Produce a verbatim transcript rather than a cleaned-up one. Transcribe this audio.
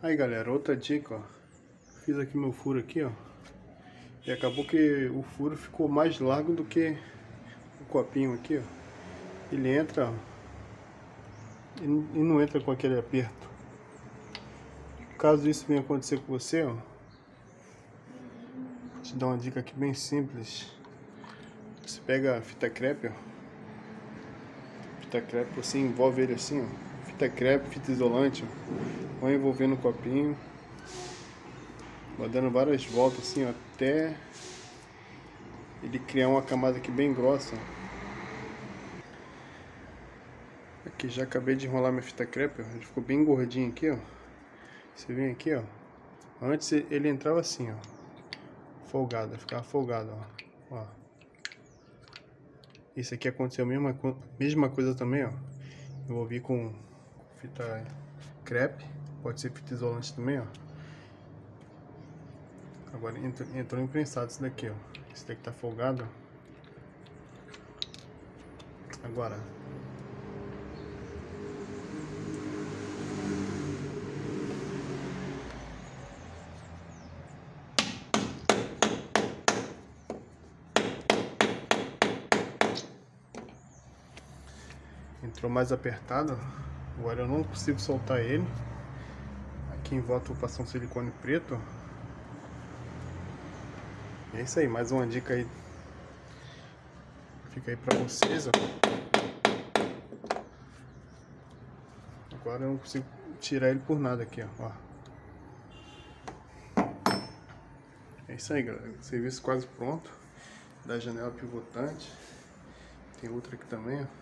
Aí galera, outra dica, ó. Fiz aqui meu furo aqui, ó. E acabou que o furo ficou mais largo do que o copinho aqui, ó. Ele entra, ó, e não entra com aquele aperto. Caso isso venha acontecer com você, ó, vou te dar uma dica aqui bem simples. Você pega a fita crepe, ó. Fita crepe, você envolve ele assim, ó. Fita crepe, fita isolante, ó. Vai envolvendo o copinho. Vai dando várias voltas assim, ó, até ele criar uma camada aqui bem grossa. Aqui já acabei de enrolar minha fita crepe, ó. Ele ficou bem gordinho aqui, ó. Você vem aqui, ó. Antes ele entrava assim, ó, folgado, ficava folgado, ó. Ó. Isso aqui aconteceu a mesma, mesma coisa também, ó. Envolvi com fita crepe, pode ser fita isolante também, ó. Agora entrou, entrou imprensado isso daqui, ó. Esse daqui tá folgado, ó. Agora entrou mais apertado. Agora eu não consigo soltar ele. Aqui em volta eu vou passar um silicone preto. E é isso aí, mais uma dica aí. Fica aí pra vocês, ó. Agora eu não consigo tirar ele por nada aqui, ó. É isso aí, galera. Serviço quase pronto. Da janela pivotante. Tem outra aqui também, ó.